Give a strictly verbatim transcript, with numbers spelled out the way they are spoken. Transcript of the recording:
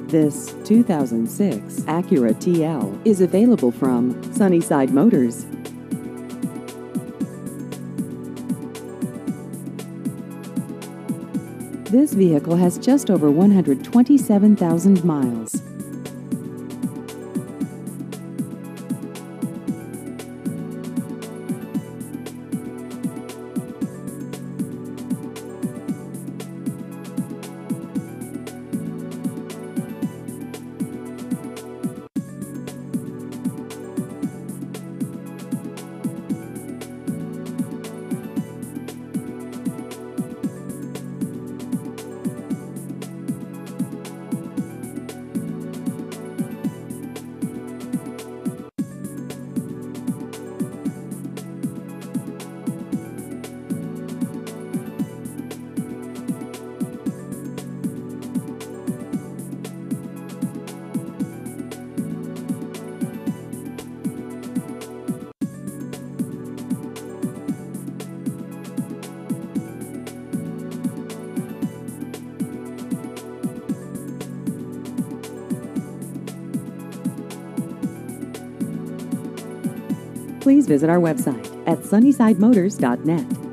This two thousand six Acura T L is available from Sunnyside Motors. This vehicle has just over one hundred twenty-seven thousand miles. Please visit our website at sunnyside motors dot net.